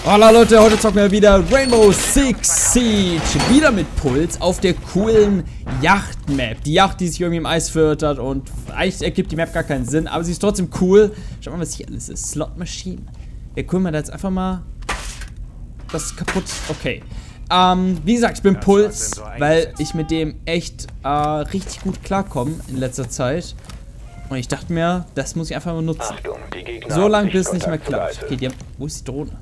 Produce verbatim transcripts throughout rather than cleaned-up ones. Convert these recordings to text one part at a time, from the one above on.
Hallo Leute, heute zocken wir wieder Rainbow Six Siege. Wieder mit Puls auf der coolen Yacht-Map. Die Yacht, die sich irgendwie im Eis verirrt hat und eigentlich ergibt die Map gar keinen Sinn, aber sie ist trotzdem cool. Schaut mal, was hier alles ist. Slot-Maschinen. Ja, cool, man da jetzt einfach mal das ist kaputt. Okay. Ähm, wie gesagt, ich bin Puls, weil ich mit dem echt äh, richtig gut klarkomme in letzter Zeit. Und ich dachte mir, das muss ich einfach mal nutzen. So lange, bis es nicht mehr klappt. Okay, die haben, wo ist die Drohne?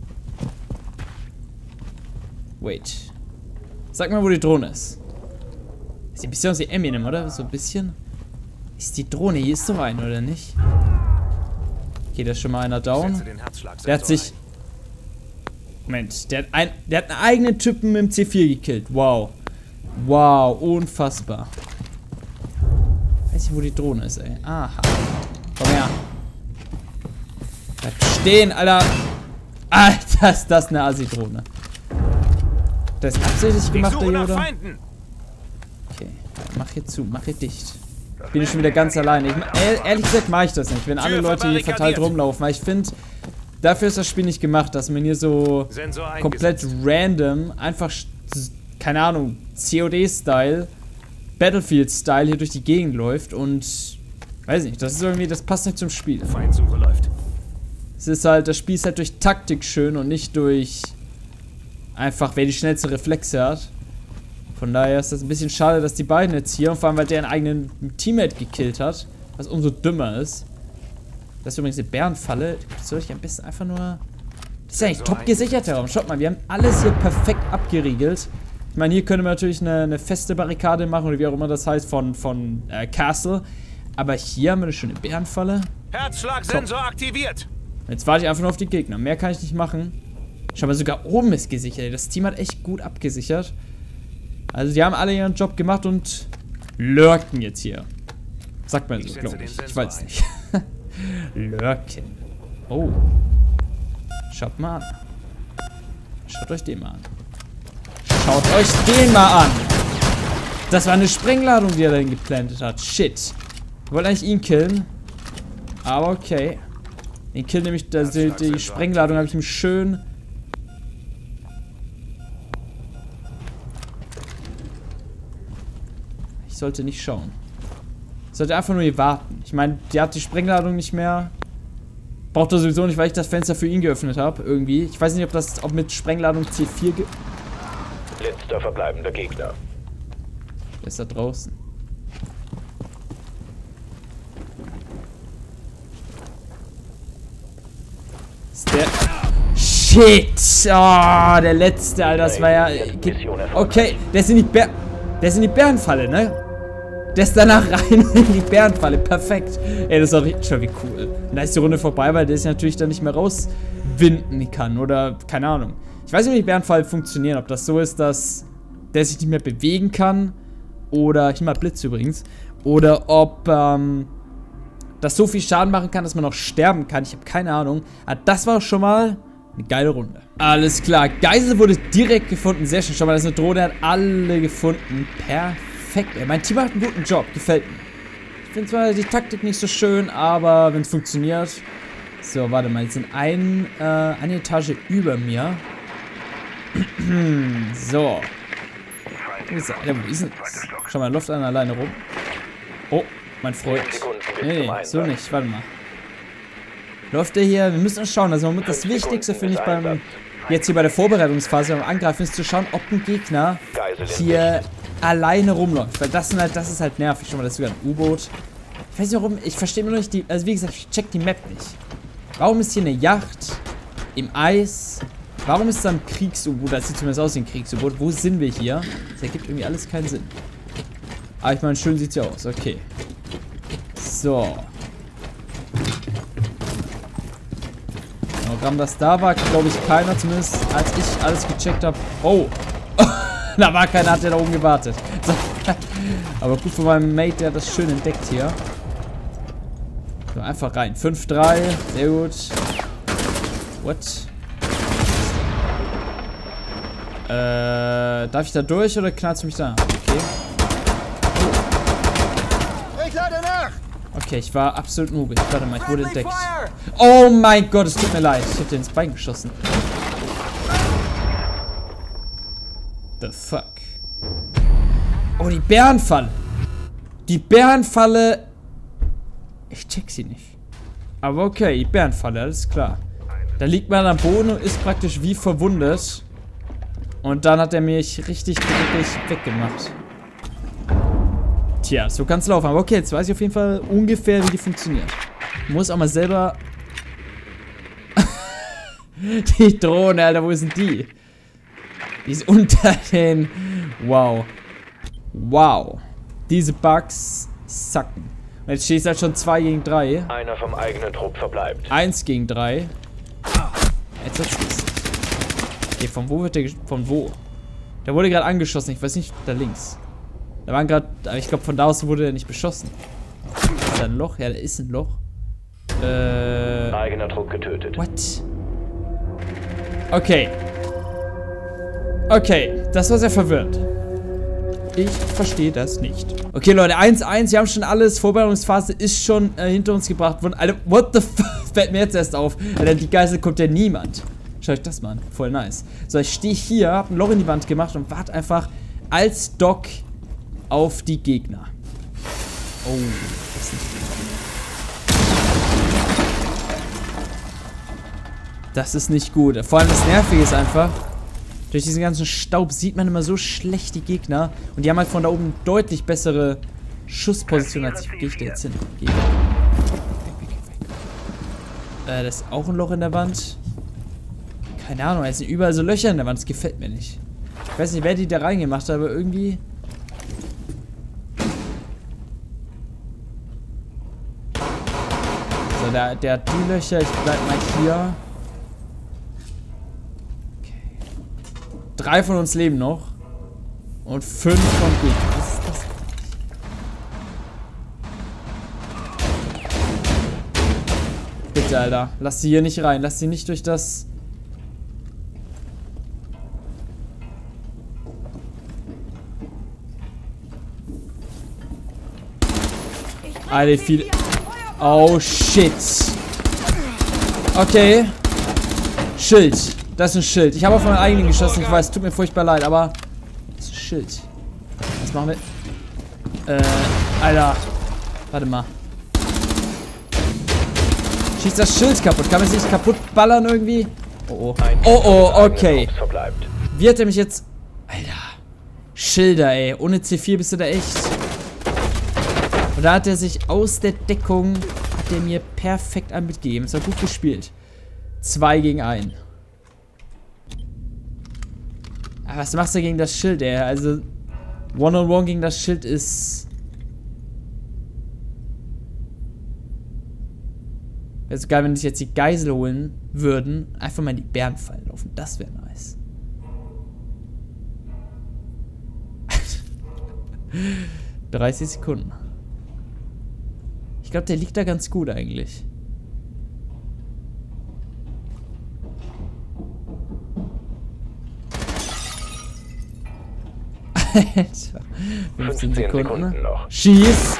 Wait. Sag mal, wo die Drohne ist. Sieht ein bisschen aus wie Eminem, oder? So ein bisschen. Ist die Drohne? Hier ist doch eine, oder nicht? Okay, da ist schon mal einer down. Der hat sich... Moment, der hat, ein, der hat einen eigenen Typen mit dem C vier gekillt. Wow. Wow, unfassbar. Weiß nicht, wo die Drohne ist, ey. Aha. Komm her. Bleib stehen, Alter. Alter, ist das eine Assi-Drohne. Das ist absichtlich gemacht, der Yoda. Okay, mach hier zu, mach hier dicht. Bin ich schon wieder ganz alleine. Ich, ehrlich gesagt mache ich das nicht, wenn alle Leute hier verteilt rumlaufen. Weil ich finde, dafür ist das Spiel nicht gemacht, dass man hier so komplett random, einfach, keine Ahnung, C O D-Style, Battlefield-Style hier durch die Gegend läuft und, weiß nicht, das ist irgendwie, das passt nicht zum Spiel. Feindsuche läuft. Es ist halt, das Spiel ist halt durch Taktik schön und nicht durch einfach, wer die schnellste Reflexe hat. Von daher ist das ein bisschen schade, dass die beiden jetzt hier, und vor allem, weil der einen eigenen Teammate gekillt hat, was umso dümmer ist. Das ist übrigens eine Bärenfalle. Soll ich am besten einfach nur... Das ist ja eigentlich top gesichert, der Raum. Schaut mal, wir haben alles hier perfekt abgeriegelt. Ich meine, hier könnte man natürlich eine, eine feste Barrikade machen, oder wie auch immer das heißt, von, von äh, Castle. Aber hier haben wir eine schöne Bärenfalle. Herzschlagsensor aktiviert. Jetzt warte ich einfach nur auf die Gegner. Mehr kann ich nicht machen. Schau mal, sogar oben ist gesichert. Das Team hat echt gut abgesichert. Also die haben alle ihren Job gemacht und lurken jetzt hier. Sagt man so, glaube ich. Ich weiß nicht. Lurken. Oh. Schaut mal an. Schaut euch den mal an. Schaut euch den mal an. Das war eine Sprengladung, die er dahin geplantet hat. Shit. Ich wollte eigentlich ihn killen. Aber okay. Den Kill nämlich, die, die Sprengladung habe ich ihm schön... Ich sollte nicht schauen. Ich sollte einfach nur hier warten. Ich meine, die hat die Sprengladung nicht mehr. Braucht er sowieso nicht, weil ich das Fenster für ihn geöffnet habe. Irgendwie. Ich weiß nicht, ob das ob mit Sprengladung C vier ge... Letzter verbleibender Gegner. Der ist da draußen. Ist der... Shit! Oh, der letzte, Alter. Das war ja... Okay, der ist in die Bär... Der ist in die Bärenfalle, ne? Der ist danach rein in die Bärenfalle. Perfekt. Ey, das ist auch richtig schon wie cool. Und da ist die Runde vorbei, weil der sich natürlich dann nicht mehr rauswinden kann. Oder, keine Ahnung. Ich weiß nicht, wie die Bärenfalle funktionieren. Ob das so ist, dass der sich nicht mehr bewegen kann. Oder, ich mach Blitz übrigens. Oder ob, ähm, das so viel Schaden machen kann, dass man noch sterben kann. Ich habe keine Ahnung. Aber das war schon mal eine geile Runde. Alles klar. Geisel wurde direkt gefunden. Sehr schön. Schau mal, das ist eine Drohne. Hat alle gefunden. Perfekt. Ey. Mein Team macht einen guten Job. Gefällt mir. Ich finde zwar die Taktik nicht so schön, aber wenn es funktioniert. So, warte mal. Jetzt sind ein, äh, eine Etage über mir. So. Wo ist er? Wo ist denn das? Schau mal, da läuft einer alleine rum. Oh, mein Freund. Nee, nee, so nicht. Warte mal. Läuft der hier? Wir müssen schauen. Also das Wichtigste finde ich beim jetzt hier bei der Vorbereitungsphase beim Angreifen ist zu schauen, ob ein Gegner hier alleine rumläuft. Weil das sind halt, das ist halt nervig. Schon mal, das ist sogar ein U-Boot. Ich weiß nicht warum, ich verstehe mir noch nicht die. Also wie gesagt, ich check die Map nicht. Warum ist hier eine Yacht im Eis? Warum ist da ein Kriegs-U-Boot? Das sieht zumindest aus wie ein Kriegs-U-Boot. Wo sind wir hier? Das ergibt irgendwie alles keinen Sinn. Aber ich meine, schön sieht's ja aus. Okay. So. Warum das da war, glaube ich, keiner, zumindest als ich alles gecheckt habe. Oh, da war keiner, hat der da oben gewartet. So. Aber gut von meinem Mate, der hat das schön entdeckt hier. So, einfach rein. fünf drei, sehr gut. What? Äh, darf ich da durch oder knallst du mich da? Okay. Oh. Ich lade nach! Okay, ich war absolut noobig. Warte mal, ich wurde entdeckt. Oh mein Gott, es tut mir leid. Ich hab dir ins Bein geschossen. The fuck? Oh, die Bärenfalle. Die Bärenfalle. Ich check sie nicht. Aber okay, die Bärenfalle, alles klar. Da liegt man am Boden und ist praktisch wie verwundet. Und dann hat er mich richtig, richtig weggemacht. Tja, so kann's laufen. Aber okay, jetzt weiß ich auf jeden Fall ungefähr, wie die funktioniert. Ich muss auch mal selber... Die Drohne, Alter, wo ist denn die? Die ist unter den... Wow. Wow. Diese Bugs sacken. Und jetzt steht es halt schon zwei gegen drei. Einer vom eigenen Trupp verbleibt. eins gegen drei. Jetzt wird's lustig. Okay, von wo wird der... Von wo? Der wurde gerade angeschossen. Ich weiß nicht, da links. Da waren gerade... Aber ich glaube, von da aus wurde er nicht beschossen. Ist da ein Loch? Ja, da ist ein Loch. Äh... Eigener Trupp getötet. What? Okay. Okay, das war sehr verwirrend. Ich verstehe das nicht. Okay, Leute, eins eins, wir haben schon alles. Vorbereitungsphase ist schon äh, hinter uns gebracht worden. Alter, what the fuck? Fällt mir jetzt erst auf. Alter, die Geisel kommt ja niemand. Schaut euch das mal an. Voll nice. So, ich stehe hier, hab ein Loch in die Wand gemacht und warte einfach als Doc auf die Gegner. Oh, das ist nicht gut. Das ist nicht gut. Vor allem das Nervige ist einfach, durch diesen ganzen Staub sieht man immer so schlecht die Gegner. Und die haben halt von da oben deutlich bessere Schussposition als ich. Wo gehe ich da jetzt hin? Geh weg. Weg, weg, weg. Äh, das ist auch ein Loch in der Wand. Keine Ahnung, es sind überall so Löcher in der Wand. Das gefällt mir nicht. Ich weiß nicht, wer die da reingemacht hat, aber irgendwie... So, der, der hat die Löcher. Ich bleib mal hier. Drei von uns leben noch. Und fünf von Gegnern. Was ist das eigentlich? Bitte, Alter. Lass sie hier nicht rein. Lass sie nicht durch das... Alter, viel... Oh, shit. Okay. Schild. Das ist ein Schild. Ich habe auf meinen eigenen geschossen. Ich weiß, tut mir furchtbar leid, aber... Das ist ein Schild. Was machen wir? Äh, Alter. Warte mal. Schießt das Schild kaputt. Kann man sich kaputt ballern irgendwie? Oh, oh. Oh, oh, okay. Wie hat er mich jetzt... Alter. Schilder, ey. Ohne C vier bist du da echt... Und da hat er sich aus der Deckung... Hat er mir perfekt ein mitgegeben. Es war gut gespielt. Zwei gegen ein. Aber was machst du gegen das Schild, ey? Also, One-on-One gegen das Schild ist... Wäre so geil, wenn sich jetzt die Geisel holen würden. Einfach mal in die Bärenfallen laufen. Das wäre nice. dreißig Sekunden. Ich glaube, der liegt da ganz gut eigentlich. fünfzehn Sekunden. Schieß.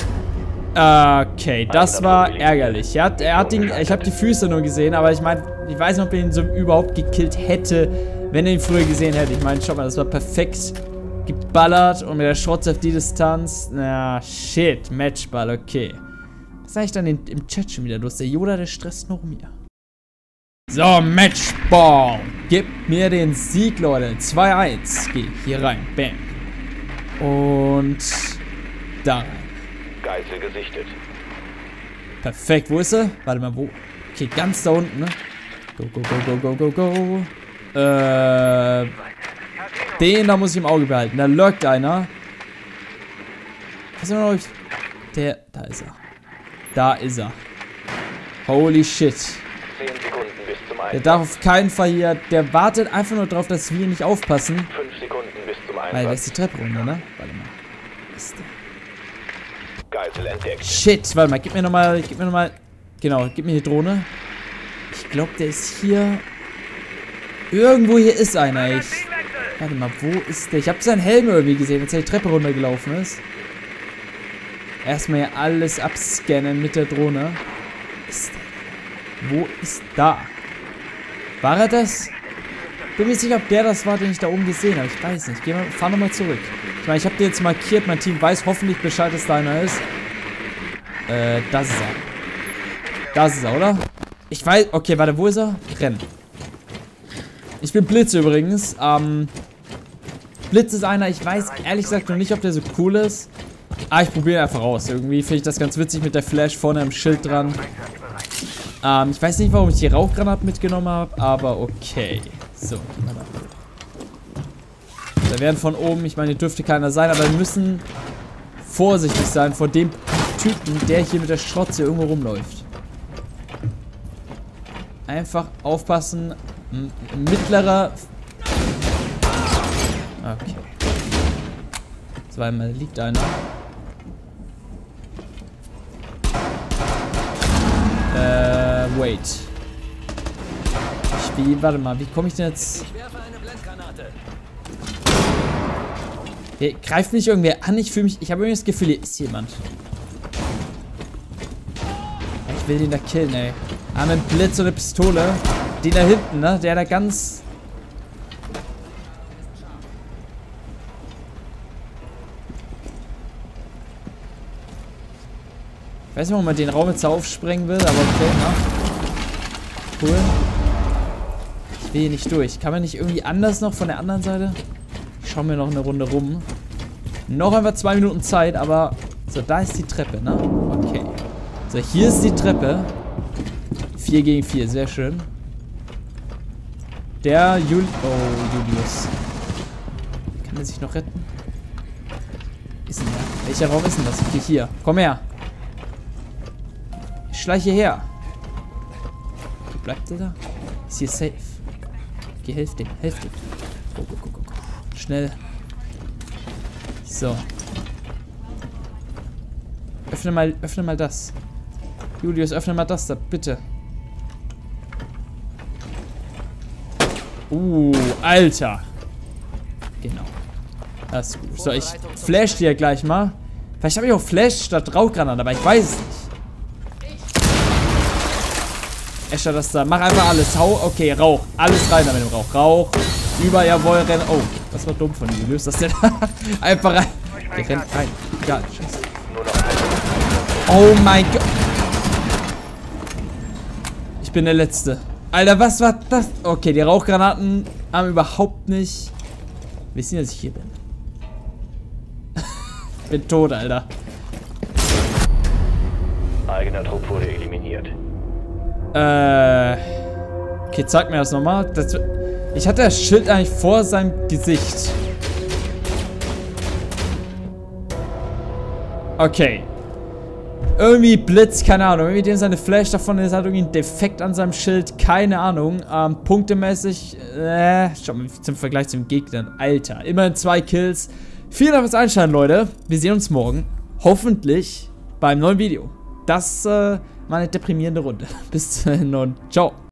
Okay, das war ärgerlich. Er hat, er hat ihn, ich habe die Füße nur gesehen, aber ich meine, ich weiß nicht, ob er ihn so überhaupt gekillt hätte, wenn er ihn früher gesehen hätte. Ich meine, schau mal, das war perfekt geballert und mit der Schrotze auf die Distanz. Na, shit, Matchball, okay. Was sag ich dann in, im Chat schon wieder los? Der Yoda, der stresst noch mehr. So, Matchball. Gib mir den Sieg, Leute. zwei eins. Geh hier rein. Bam. Und da rein. Geisel gesichtet. Perfekt. Wo ist er? Warte mal, wo? Okay, ganz da unten, ne? Go, go, go, go, go, go, go. Äh. Den da muss ich im Auge behalten. Da lurkt einer. Was ist noch? Der. Da ist er. Da ist er. Holy shit. zehn Sekunden bis zum Einsatz. Der darf auf keinen Fall hier. Der wartet einfach nur drauf, dass wir nicht aufpassen. fünf Sekunden bis zum Einsatz. Weil da ist die Treppe runter, ne? Warte mal. Was ist der? Geisel entdeckt. Shit, warte mal, gib mir nochmal, gib mir nochmal. Genau, gib mir die Drohne. Ich glaube, der ist hier. Irgendwo hier ist einer. Ich, warte mal, wo ist der? Ich habe seinen Helm irgendwie gesehen, als er die Treppe runtergelaufen ist. Erstmal hier alles abscannen mit der Drohne. Ist der? Wo ist da? War er das? bin mir sicher, ob der das war, den ich da oben gesehen habe. Ich weiß nicht. Geh mal, fahr nochmal zurück. Ich meine, ich habe den jetzt markiert. Mein Team weiß hoffentlich Bescheid, dass da einer ist. Äh, das ist er. Das ist er, oder? Ich weiß... Okay, warte, wo ist er? Rennen. Ich bin Blitz übrigens. Ähm... Blitz ist einer, ich weiß ehrlich gesagt noch nicht, ob der so cool ist. Ah, ich probiere einfach aus. Irgendwie finde ich das ganz witzig mit der Flash vorne am Schild dran. Ähm, ich weiß nicht, warum ich die Rauchgranaten mitgenommen habe, aber okay. So, gehen wir da. Da werden von oben, ich meine, hier dürfte keiner sein, aber wir müssen vorsichtig sein vor dem Typen, der hier mit der Schrotze irgendwo rumläuft. Einfach aufpassen. M- mittlerer... Okay. Zweimal liegt einer. Äh, wait. Ich wie, warte mal, wie komme ich denn jetzt? Ich werfe eine Blendgranate. Hier, greift mich irgendwer an, ich fühle mich, ich habe irgendwie das Gefühl, hier ist jemand. Ich will den da killen, ey. Ah, einen Blitz oder eine Pistole. Den da hinten, ne, der da ganz... Ich weiß nicht, ob man den Raum jetzt aufsprengen will, aber okay, ne? Cool. Ich will hier nicht durch. Kann man nicht irgendwie anders noch von der anderen Seite? Ich schaue mir noch eine Runde rum. Noch einfach zwei Minuten Zeit, aber... So, da ist die Treppe, ne? Okay. So, hier ist die Treppe. vier gegen vier, sehr schön. Der Jul... Oh, Julius. Kann er sich noch retten? Ist denn der? Welcher Raum ist denn das? Okay, hier. Komm her. Schleiche her. Wo bleibt der da? Ist hier safe. Okay, helft dem, helft dem. Go, go, go, go, go. Schnell. So. Öffne mal, öffne mal das. Julius, öffne mal das da, bitte. Uh, Alter. Genau. Das ist gut. So, ich flash dir gleich mal. Vielleicht habe ich auch Flash statt Rauchgranate, aber ich weiß es nicht. Escher, das da. Mach einfach alles. Hau. Okay, Rauch. Alles rein da mit dem Rauch. Rauch. Über, jawohl, rennen. Oh, das war dumm von Julius. Das denn einfach rein. Der rennt rein. Egal, scheiße. Oh mein Gott. Ich bin der Letzte. Alter, was war das? Okay, die Rauchgranaten haben überhaupt nicht... Wissen, dass ich hier bin? Ich bin tot, Alter. Eigener Trupp wurde eliminiert. Äh... Okay, zeig mir das nochmal. Das, ich hatte das Schild eigentlich vor seinem Gesicht. Okay. Irgendwie Blitz, keine Ahnung. Irgendwie dem seine Flash davon ist halt irgendwie ein Defekt an seinem Schild. Keine Ahnung. Ähm, punktemäßig. Äh, schau mal zum Vergleich zum Gegner. Alter. Immerhin zwei Kills. Vielen Dank fürs Einschalten, Leute. Wir sehen uns morgen. Hoffentlich beim neuen Video. Das äh, war eine deprimierende Runde. Bis dahin und ciao.